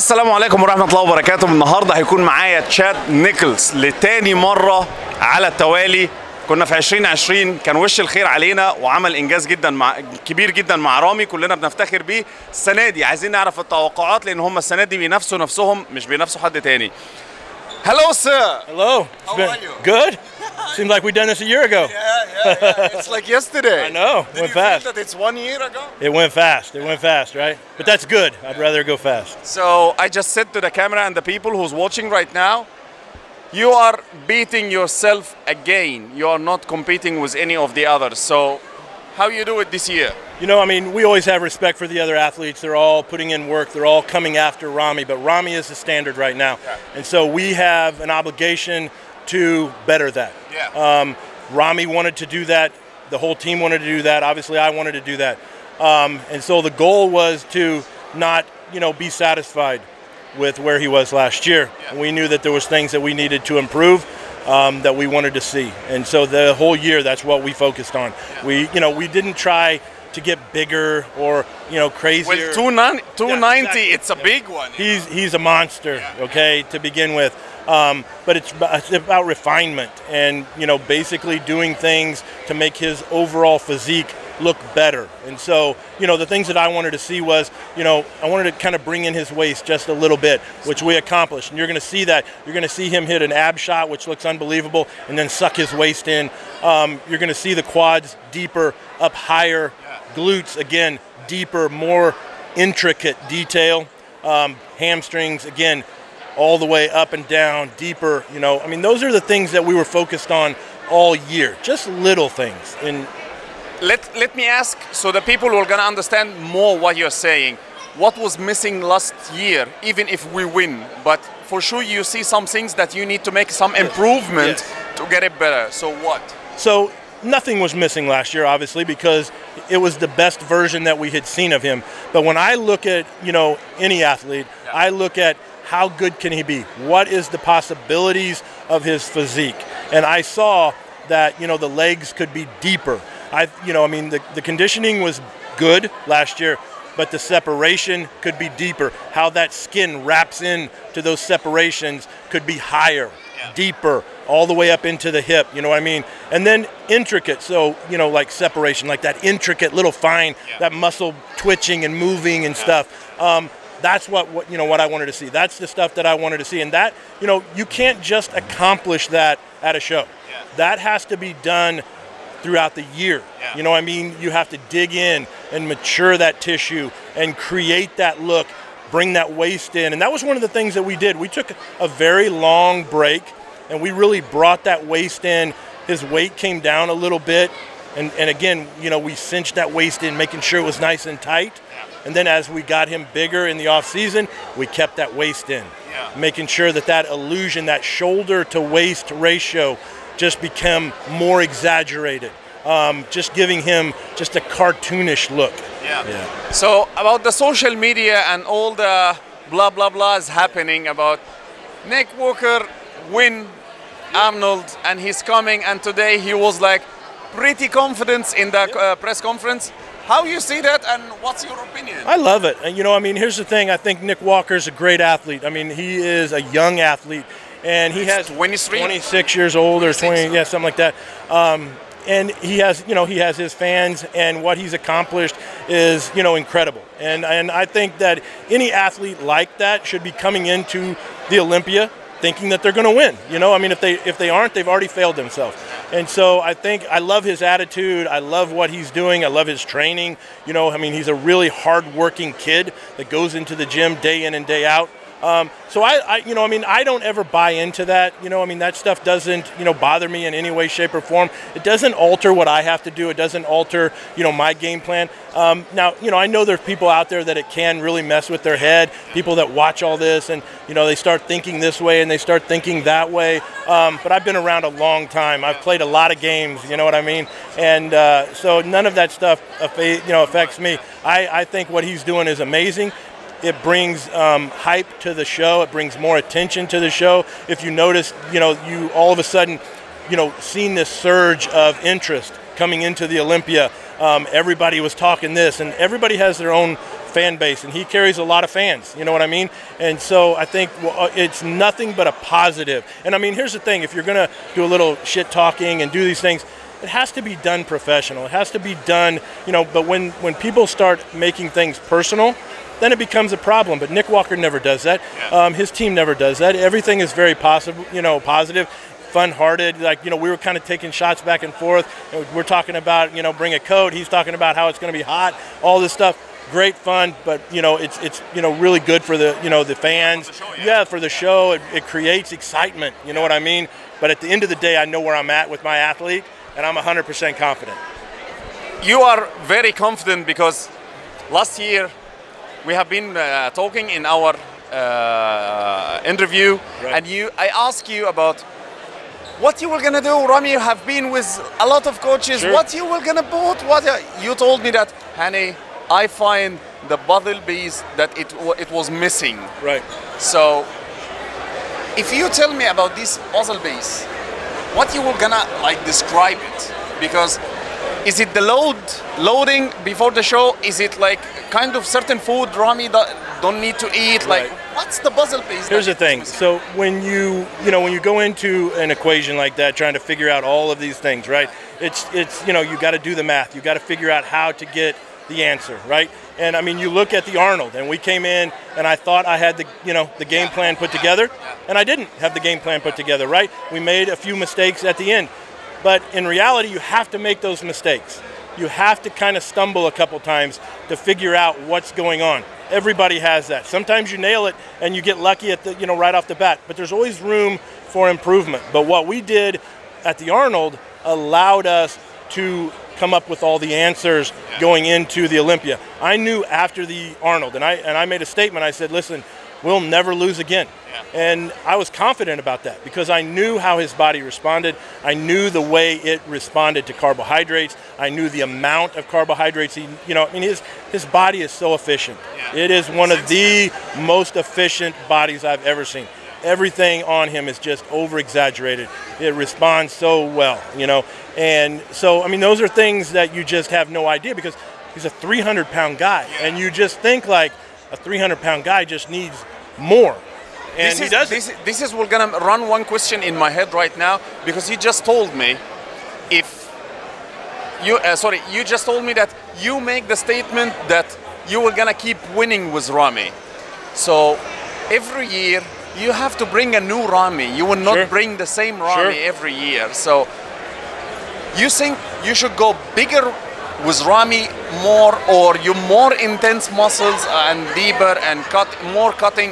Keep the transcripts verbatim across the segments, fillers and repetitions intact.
السلام عليكم ورحمة الله وبركاته. النهارده هيكون معايا تشاد نيكلز لتاني مرة على التوالي. كنا في عشرين عشرين كان وش الخير علينا وعمل انجاز جدا مع كبير جدا مع رامي، كلنا بنفتخر بيه. السنة دي عايزين نعرف التوقعات لان هم السنة دي بينافسوا نفسهم مش بينافسوا حد تاني. Hello sir. Hello. How been are you? Good. Seemed like we've done this a year ago. Yeah, yeah, yeah. It's like yesterday. I know. Did Went you fast. feel that it's one year ago? It went fast. It went fast, right? But that's good. I'd rather go fast. So I just said to the camera and the people who's watching right now, you are beating yourself again. You are not competing with any of the others. So how you do it this year? You know, I mean, we always have respect for the other athletes. They're all putting in work. They're all coming after Rami, but Rami is the standard right now. Yeah. And so we have an obligation to better that. Yeah. Um, Rami wanted to do that. The whole team wanted to do that. Obviously, I wanted to do that. Um, and so the goal was to not, you know, be satisfied with where he was last year. Yeah. We knew that there was things that we needed to improve, um, that we wanted to see. And so the whole year, that's what we focused on. Yeah. We, you know, we didn't try to get bigger or, you know, crazier. Well, two ninety, yeah, exactly. it's a yeah. big one. He's he's a monster, yeah. okay, to begin with. Um, but it's about, it's about refinement and, you know, basically doing things to make his overall physique look better. And so, you know, the things that I wanted to see was, you know, I wanted to kind of bring in his waist just a little bit, which we accomplished. And you're going to see that. You're going to see him hit an ab shot, which looks unbelievable, and then suck his waist in. Um, you're going to see the quads deeper, up higher, glutes, again, deeper, more intricate detail. Um, hamstrings, again, all the way up and down, deeper, you know. I mean, those are the things that we were focused on all year, just little things. And Let, let me ask, so the people who are going to understand more what you're saying, what was missing last year, even if we win? But for sure you see some things that you need to make some improvement yes. to get it better. So what? So nothing was missing last year, obviously, because it was the best version that we had seen of him. But when I look at, you know, any athlete, yeah. I look at how good can he be? What is the possibilities of his physique? And I saw that, you know, the legs could be deeper. I, you know, I mean, the, the conditioning was good last year, but the separation could be deeper. How that skin wraps in to those separations could be higher, yeah. deeper, all the way up into the hip, you know what I mean? And then intricate, so, you know, like separation, like that intricate little fine, yeah. that muscle twitching and moving and yeah. stuff. Um, That's what, what you know what I wanted to see. That's the stuff that I wanted to see, and that, you know, you can't just accomplish that at a show. Yeah. That has to be done throughout the year. Yeah. You know what I mean? You have to dig in and mature that tissue and create that look, bring that waist in, and that was one of the things that we did. We took a very long break, and we really brought that waist in. His weight came down a little bit, and and again, you know, we cinched that waist in, making sure it was nice and tight. And then as we got him bigger in the off season, we kept that waist in, yeah. making sure that that illusion, that shoulder to waist ratio just became more exaggerated, um, just giving him just a cartoonish look. Yeah. yeah. So about the social media and all the blah, blah, blah is happening about Nick Walker win Arnold and he's coming, and today he was like pretty confident in the uh, press conference. How you see that, and what's your opinion? I love it. And, you know, I mean, here's the thing. I think Nick Walker's a great athlete. I mean, he is a young athlete, and he has twenty-three? twenty-six years old or twenty, yeah, something like that. Um, and he has, you know, he has his fans, and what he's accomplished is, you know, incredible. And and I think that any athlete like that should be coming into the Olympia thinking that they're going to win. You know, I mean, if they if they aren't, they've already failed themselves. And so I think I love his attitude. I love what he's doing. I love his training. You know, I mean, he's a really hard-working kid that goes into the gym day in and day out. Um, so I, I, you know, I mean, I don't ever buy into that. You know, I mean, that stuff doesn't, you know, bother me in any way, shape, or form. It doesn't alter what I have to do. It doesn't alter, you know, my game plan. Um, now, you know, I know there's people out there that it can really mess with their head. People that watch all this and, you know, they start thinking this way and they start thinking that way. Um, but I've been around a long time. I've played a lot of games. You know what I mean? And uh, so none of that stuff, you know, affects me. I, I think what he's doing is amazing. It brings um, hype to the show. It brings more attention to the show. If you notice, you know, you all of a sudden, you know, seen this surge of interest coming into the Olympia. Um, everybody was talking this, and everybody has their own fan base, and he carries a lot of fans. You know what I mean? And so I think well, it's nothing but a positive. And I mean, here's the thing: if you're gonna do a little shit talking and do these things, it has to be done professional. It has to be done, you know. But when when people start making things personal, then it becomes a problem. But Nick Walker never does that. Yeah. Um, his team never does that. Everything is very positive, you know, positive. Fun-hearted, like, you know, we were kind of taking shots back and forth. We're talking about, you know, bring a coat. He's talking about how it's going to be hot, all this stuff. Great fun, but, you know, it's, it's you know, really good for the, you know, the fans. For the show, yeah. yeah, for the show. It, it creates excitement, you know what I mean? But at the end of the day, I know where I'm at with my athlete, and I'm one hundred percent confident. You are very confident because last year we have been uh, talking in our uh, interview, Right. and you, I asked you about what you were gonna do. Rami, you have been with a lot of coaches. Sure. What you were gonna put? What you told me that, honey, I find the puzzle piece that it wa- it was missing. Right. So, if you tell me about this puzzle piece, what you were gonna like describe it? Because is it the load loading before the show? Is it like kind of certain food Rami do- don't need to eat? Like, Right. what's the puzzle piece? Here's the that thing. is missing? So when you you know when you go into an equation like that, trying to figure out all of these things, right? It's it's you know you got to do the math. You got to figure out how to get the answer, right? And I mean, you look at the Arnold, and we came in, and I thought I had the you know the game plan put together, and I didn't have the game plan put together, right? We made a few mistakes at the end, but in reality, you have to make those mistakes. You have to kind of stumble a couple times to figure out what's going on. Everybody has that. Sometimes you nail it and you get lucky at the you know right off the bat, but there's always room for improvement. But what we did at the Arnold allowed us to come up with all the answers going into the Olympia. I knew after the Arnold, and I and I made a statement. I said, listen, we'll never lose again. And I was confident about that because I knew how his body responded. I knew the way it responded to carbohydrates. I knew the amount of carbohydrates he, you know, I mean, his, his body is so efficient. Yeah. It is one of the most efficient bodies I've ever seen. Everything on him is just over-exaggerated. It responds so well, you know. And so, I mean, those are things that you just have no idea because he's a three hundred pound guy. Yeah. And you just think like a three hundred pound guy just needs more. And this he is, does this, this is we're gonna run one question in my head right now because you just told me if you uh, sorry you just told me that you make the statement that you were gonna keep winning with Rami. So every year you have to bring a new Rami. You will not Sure. bring the same Rami Sure. every year. So you think you should go bigger with Rami more, or you more intense muscles and deeper and cut more cutting,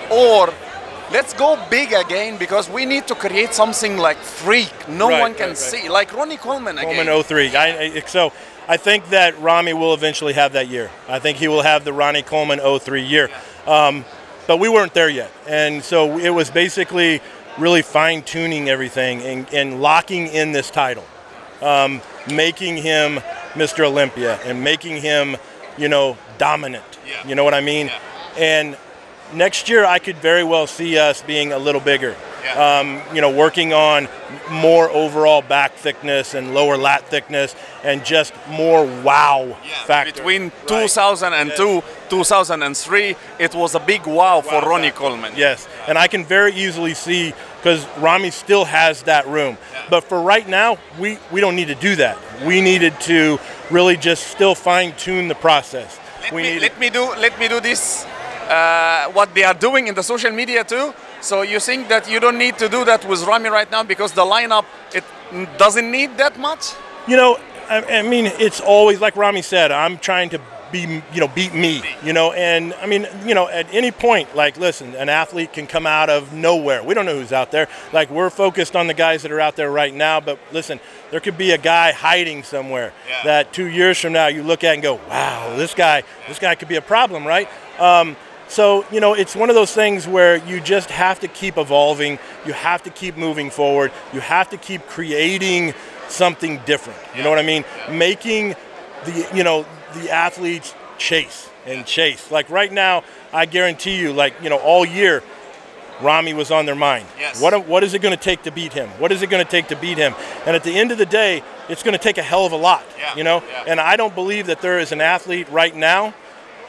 or let's go big again because we need to create something like freak. No Right, one can right, right. see, like Ronnie Coleman again. Coleman oh three. I, I, so I think that Rami will eventually have that year. I think he will have the Ronnie Coleman oh three year. Um, but we weren't there yet. And so it was basically really fine-tuning everything and, and locking in this title, um, making him Mister Olympia and making him, you know, dominant. Yeah. You know what I mean? Yeah. And next year I could very well see us being a little bigger. Yeah. Um, you know, working on more overall back thickness and lower lat thickness and just more wow factor. Between Right. two thousand two, two thousand three, it was a big wow, for Wow Ronnie factor. Coleman. Yes, and I can very easily see because Rami still has that room. Yeah. But for right now, we, we don't need to do that. We needed to really just still fine tune the process. Let we me, needed- let me do let me do this. Uh, what they are doing in the social media too. So you think that you don't need to do that with Rami right now because the lineup it doesn't need that much? You know, I, I mean, it's always like Rami said. I'm trying to be, you know, beat me. You know, and I mean, you know, at any point, like, listen, an athlete can come out of nowhere. We don't know who's out there. Like, we're focused on the guys that are out there right now. But listen, there could be a guy hiding somewhere Yeah. that two years from now you look at and go, wow, this guy, this guy could be a problem, right? Um, So, you know, it's one of those things where you just have to keep evolving. You have to keep moving forward. You have to keep creating something different. You know what I mean? Making the, you know, the athletes chase and chase. Like right now, I guarantee you, like, you know, all year, Rami was on their mind. Yes. What, what is it going to take to beat him? What is it going to take to beat him? And at the end of the day, it's going to take a hell of a lot, Yeah. you know? Yeah. And I don't believe that there is an athlete right now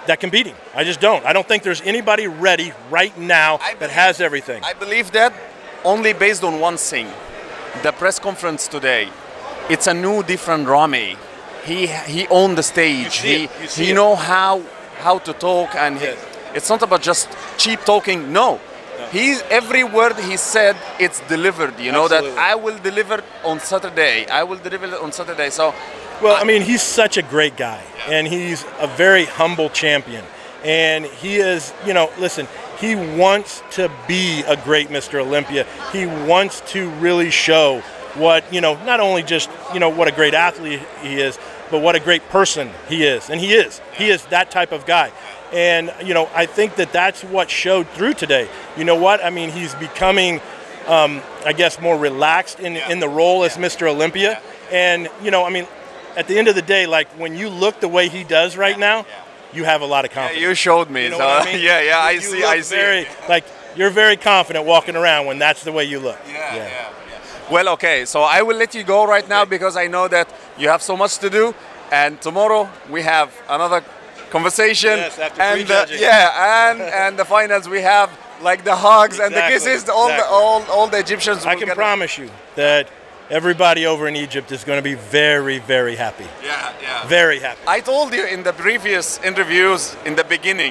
that can beat him. I just don't. I don't think there's anybody ready right now I that believe- has everything. I believe that only based on one thing. The press conference today, it's a new, different Rami. He he owned the stage. You see he it. You see he it. know how how to talk, and he, Yes. it's not about just cheap talking. No, he every word he said, it's delivered. You know Absolutely. that I will deliver on Saturday. I will deliver on Saturday. So Well, I mean, he's such a great guy, and he's a very humble champion. And he is, you know, listen, he wants to be a great Mister Olympia. He wants to really show what, you know, not only just, you know, what a great athlete he is, but what a great person he is. And he is. He is that type of guy. And, you know, I think that that's what showed through today. You know what? I mean, he's becoming, um, I guess, more relaxed in, in the role as Mister Olympia. And, you know, I mean, at the end of the day, like when you look the way he does right now, you have a lot of yeah, confidence. you showed me. You know so what I mean? yeah, yeah, I You see. look I see. Very, like you're very confident walking around when that's the way you look. Yeah, yeah, yeah. Well, okay, so I will let you go right now because I know that you have so much to do, and tomorrow we have another conversation. Yes, after and the, prejudging. yeah, and and the finals we have like the hugs and the Exactly, kisses. All the exactly. all all the Egyptians. I will can get- promise you that everybody over in Egypt is going to be very, very happy. Yeah, yeah. Very happy. I told you in the previous interviews in the beginning,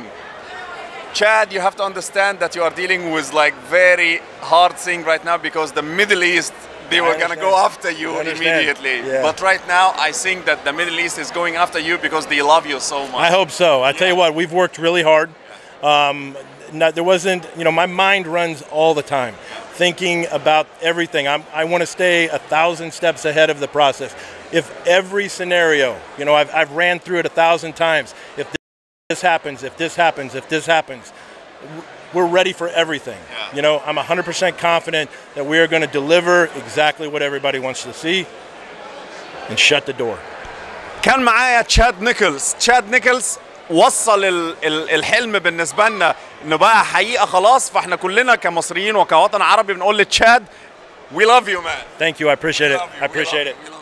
Chad, you have to understand that you are dealing with like very hard thing right now because the Middle East, they I were gonna go understand. after you I understand. immediately. Yeah. But right now, I think that the Middle East is going after you because they love you so much. I hope so. I tell you what, we've worked really hard. Um, not, there wasn't, you know, my mind runs all the time, thinking about everything. I'm, I want to stay a thousand steps ahead of the process. If every scenario, you know, I've, I've ran through it a thousand times. If this happens, if this happens, if this happens, w- we're ready for everything. Yeah. You know, I'm one hundred percent confident that we are going to deliver exactly what everybody wants to see and shut the door. كان معايا تشاد نيكلز تشاد نيكلز وصل ال ال الحلم بالنسبه لنا انه بقى حقيقه خلاص فاحنا كلنا كمصريين وكوطن عربي بنقول لتشاد we love you man Thank you. I appreciate it. We love you. I We appreciate love it. you. We love